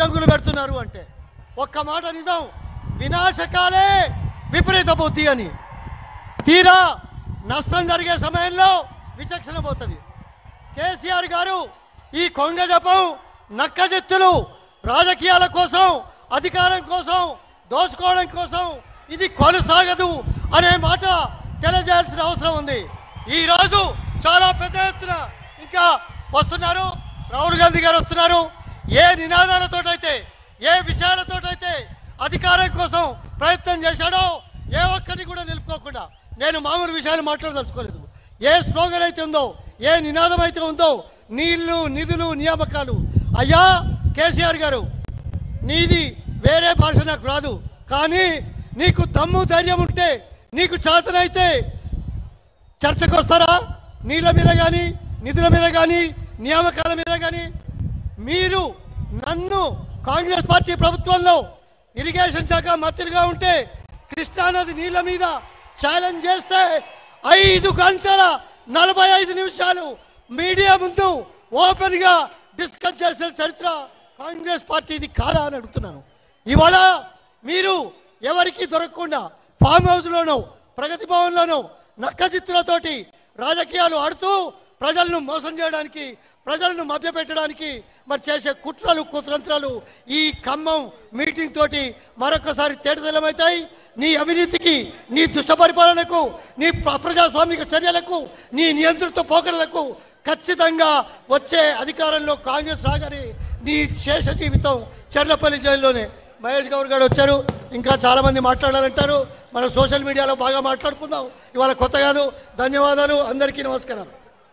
అడ్డంకులు పెడుతున్నారు అంటే ఒక్క మాట నిజం, వినాశకాలే విపరీత బుద్ధి అని. తీరా నష్టం జరిగే సమయంలో విచక్షణ పోతుంది. కేసీఆర్ గారు ఈ కొంగ జపం నక్కజెత్తులు రాజకీయాల కోసం, అధికారం కోసం, దోచుకోవడం కోసం ఇది కొనసాగదు అనే మాట తెలియజేయాల్సిన అవసరం ఉంది. ఈరోజు చాలా పెద్ద ఎత్తున ఇంకా వస్తున్నారు, రాహుల్ గాంధీ గారు వస్తున్నారు. ఏ నినాదాలతోటైతే, ఏ విషయాలతోటైతే అధికారం కోసం ప్రయత్నం చేశాడో ఏ ఒక్కటి కూడా నిలుపుకోకుండా, నేను మామూలు విషయాలు మాట్లాడదలుచుకోలేదు. ఏ స్లోగన్ అయితే ఉందో, ఏ నినాదం అయితే ఉందో, నీళ్లు, నిధులు, నియామకాలు. అయ్యా కేసీఆర్ గారు, నీది వేరే భాష నాకు రాదు, కానీ నీకు దమ్ము ధైర్యం ఉంటే, నీకు చేతనైతే చర్చకు వస్తారా? నీళ్ళ మీద కానీ, నిధుల మీద కానీ, నియామకాల మీద కానీ. మీరు నన్ను కాంగ్రెస్ పార్టీ ప్రభుత్వంలో ఇరిగేషన్ శాఖ మంత్రిగా ఉంటే కృష్ణానది నీళ్ళ మీద ఛాలెంజ్ చేస్తే 5 గంటల 45 నిమిషాలు మీడియా ముందు ఓపెన్గా డిస్కస్ చేసిన చరిత్ర కాంగ్రెస్ పార్టీది కాదా అని అడుగుతున్నాను. ఇవాళ మీరు ఎవరికి దొరకకుండా ఫామ్ హౌస్లోనో, ప్రగతి భవన్లోనో నక్కచిత్తులతోటి రాజకీయాలు ఆడుతూ ప్రజలను మోసం చేయడానికి, ప్రజలను మభ్యపెట్టడానికి మరి చేసే కుట్రలు, కుతంత్రాలు ఈ ఖమ్మం మీటింగ్ తోటి మరొకసారి తేటతెల్లమవుతాయి. నీ అవినీతికి, నీ దుష్ట పరిపాలనకు, నీ అప్రజాస్వామిక చర్యలకు, నీ నియంత్రిత పోకడలకు ఖచ్చితంగా వచ్చే అధికారంలో కాంగ్రెస్ రాగానే నీ శేష జీవితం చర్లపల్లి జైల్లోనే. మహేష్ గౌడ్ గారు వచ్చారు, ఇంకా చాలామంది మాట్లాడాలంటారు. మనం సోషల్ మీడియాలో బాగా మాట్లాడుకుందాం. ఇవాళ కొత్త కాదు. ధన్యవాదాలు, అందరికీ నమస్కారం.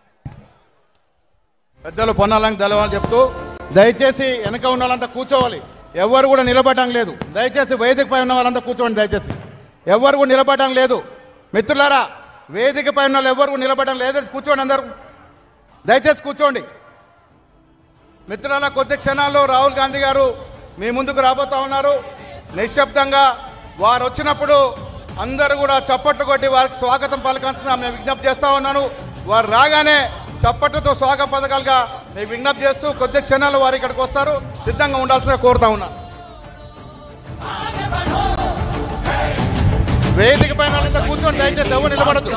పెద్దలు పొన్నాలని తెలవాలని చెప్తూ, దయచేసి వెనక ఉన్న వాళ్ళంతా కూర్చోవాలి. ఎవరు కూడా నిలబడడం లేదు. దయచేసి వేదికపై ఉన్న వాళ్ళంతా కూర్చోండి. దయచేసి ఎవరు కూడా నిలబడడం లేదు. మిత్రులారా, వేదికపై ఉన్న వాళ్ళు ఎవరు కూడా నిలబడడం లేదు. కూర్చోండి, అందరూ దయచేసి కూర్చోండి. మిత్రులారా, కొద్ది క్షణాల్లో రాహుల్ గాంధీ గారు మీ ముందుకు రాబోతా ఉన్నారు. నిశ్శబ్దంగా వారు వచ్చినప్పుడు అందరూ కూడా చప్పట్లు కొట్టి వారికి స్వాగతం పలకాల్సిన నేను విజ్ఞప్తి చేస్తా ఉన్నాను. వారు రాగానే చప్పట్లతో స్వాగతం పథకాలుగా నేను విజ్ఞప్తి చేస్తూ కొద్ది క్షణాలు వారు ఇక్కడికి వస్తారు. సిద్ధంగా ఉండాల్సిన కోరుతా ఉన్నా. వేదిక పైన కూర్చొని దయచేసి ఎవరు నిలబడదు.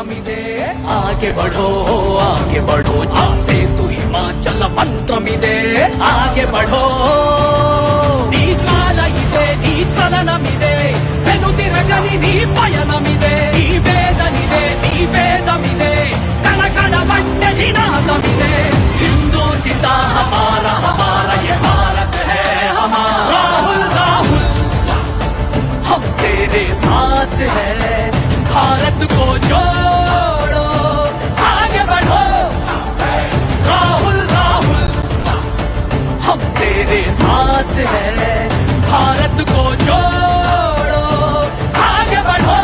మంత్రమిదే ఆగే బఢో, నీ జ్వాల ఇదే, నీ చలనమిదే, వెనుతిరగని నీ పయనమిదే, నీ వేదనిదే, నీ వేదమిదే, కళకళ వంటి నినాదమిదే. హిందూ సితా హమారా హమారా, ये भारत है हमारा. राहुल राहुल हम तेरे साथ हैं, भारत को जोड़ो, आगे बढ़ो. राहुल राहुल हम तेरे साथ हैं, भारत को जोड़ो, आगे बढ़ो.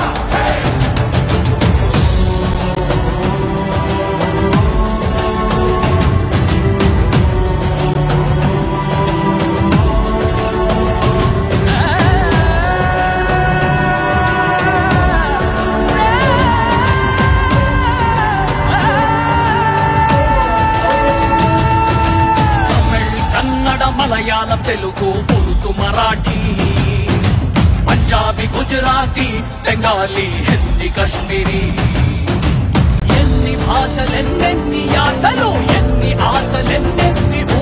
మలయాళం, తెలుగు, ఉర్దూ, మరాఠీ, పంజాబీ, గుజరాతీ, బెంగాలీ, హిందీ, కశ్మీరీ. ఎన్ని భాషలెన్నెన్ని యాసలు, ఎన్ని ఆశలెన్నెన్ని